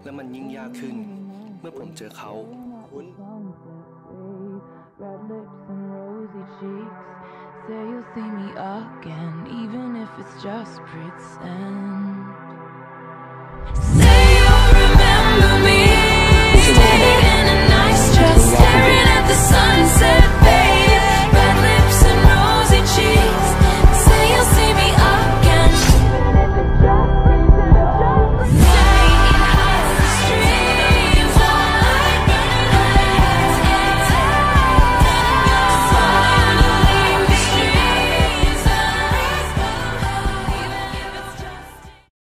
และมันยิ่งยากขึ้นเมื่อผมเจอเขาคุณ Red lips and rosy cheeks. Say you'll see me again, even if it's just pretend.